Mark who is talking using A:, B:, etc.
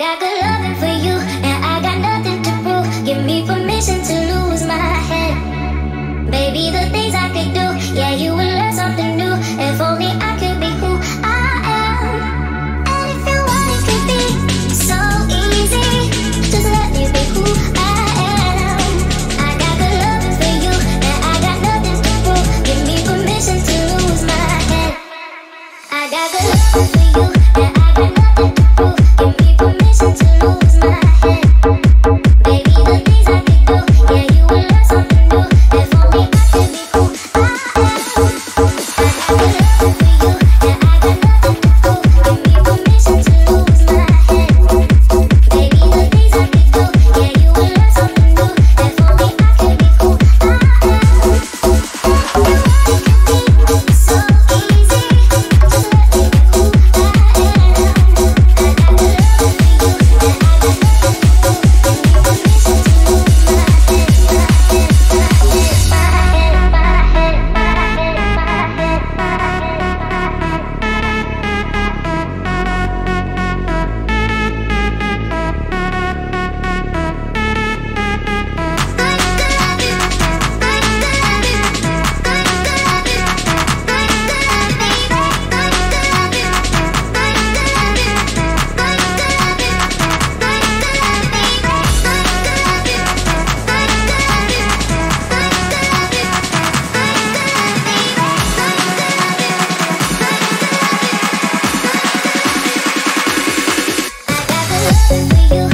A: got good loving for you, and I got nothing to prove. Give me permission to lose my head. Baby, the things I could do, yeah, you will learn something new. If only I could be who I am. And if you want, it could be so easy. Just let me be who I am. I got good loving for you, and I got nothing to prove. Give me permission to lose my head. I got good loving for you, and I got nothing to prove. Give me permission to lose my head. Baby, the things I could do, yeah, you will learn something new. If only I could be who I am. I got good loving for you, and I got nothing to prove. Give me permission to lose my head. Baby, the things I could do, yeah, you will learn something new. If only I could be who I am. So easy, just let me be who I am. I got good loving for you, and I got nothing to prove. Give me permission to lose my head, I got good loving for you.